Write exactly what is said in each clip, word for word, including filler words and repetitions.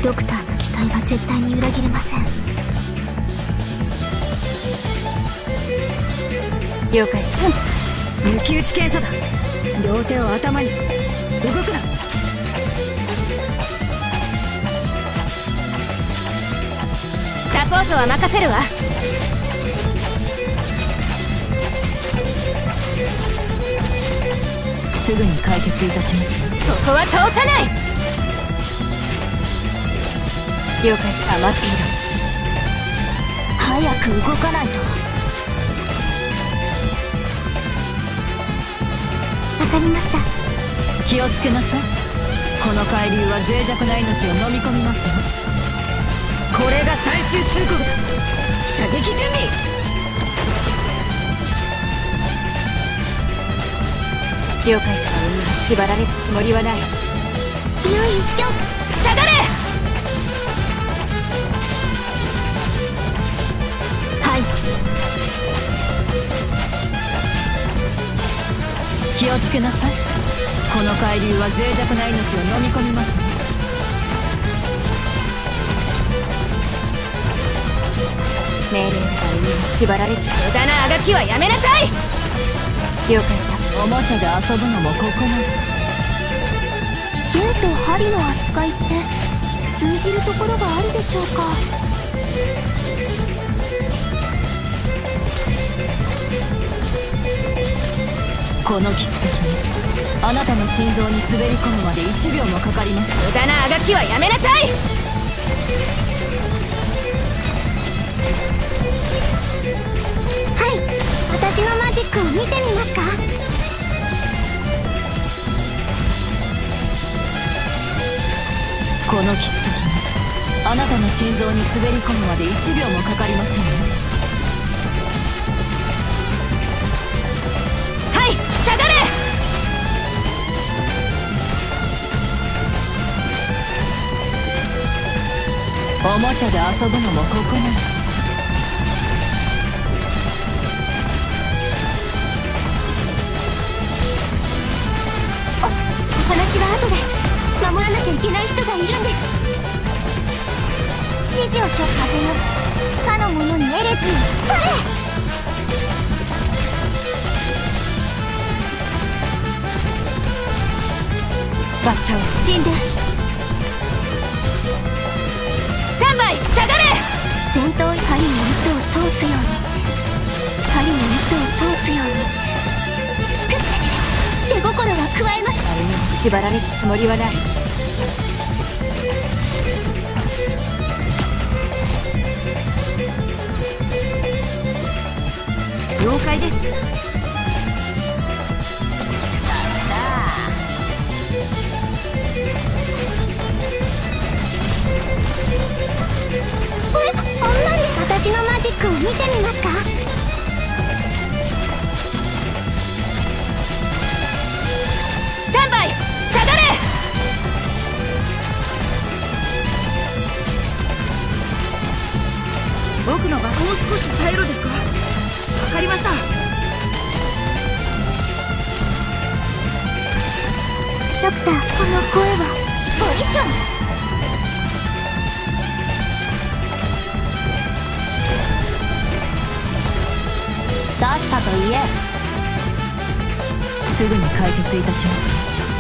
ドクターの期待は絶対に裏切れません。 了解した。抜き打ち検査だ。両手を頭に。動くな。サポートは任せるわ。すぐに解決いたします。ここは通さない。了解した。待っていろ。 早く動かないと。わかりました。 気をつけなさい。この海流は脆弱な命を飲み込みますよ。これが最終通告だ。射撃準備。了解した。海は縛られるつもりはない。よいしょ。 下がれ。 はい。 気をつけなさい。この海流は脆弱な命を飲み込みますよ。命令だ。海は縛られる。無駄なあがきはやめなさい。了解した。おもちゃで遊ぶのもここまで。 剣と針の扱いって通じるところがあるでしょうか。 この切っ先にあなたの心臓に滑り込むまでいちびょうもかかります。無駄なあがきはやめなさい。 はい、私のマジックを見てみますか。 この切っ先にあなたの心臓に滑り込むまでいちびょうもかかりませんよ。はい、下がれ。おもちゃで遊ぶのもここなの。 お、お話は後で。守らなきゃいけない人がいるんです。指示をちょっ風よ。他の者にエレズにそれ。 バッタを死んで。 スタンバイ。下がれ。 戦闘針の糸を通すように。針の糸を通すように。作って手心は加えます。 あれに縛られるつもりはない。了解です。 え、あんなに私のマジックを見てみますか。 スタンバイ。下がれ。僕のバカを少し耐えろですか。わかりました。 ドクター、この声はポリション。 さっさと言え。すぐに解決いたします。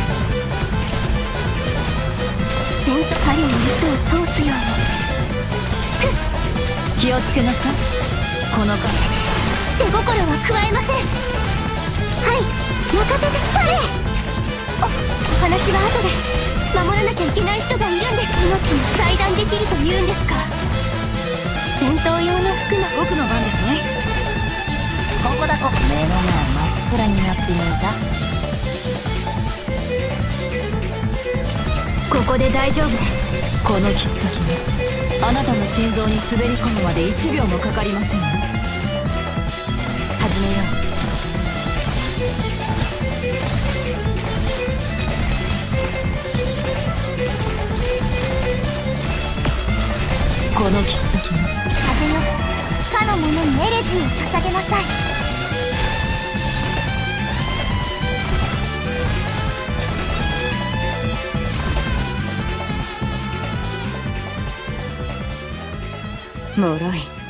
線と針の糸を通すように。 気をつけなさい。この間手心は加えません。はい、任せて。それ。お、お話は後で。守らなきゃいけない人がいるんです。命も裁断できるというんですか。戦闘用の服の。 僕の番ですね。 ここだこ。目の前真っ暗になってみた。 ここで大丈夫です。 この切っ先にあなたの心臓に滑り込むまでいちびょうもかかりませんよ。始めよう。この切っ先に風よ、かの者にエレジーを捧げなさい。 脆い。